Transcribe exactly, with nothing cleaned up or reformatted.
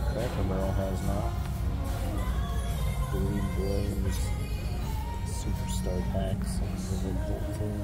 Cracker Barrel has now. Green Blaze Superstar packs, individual too.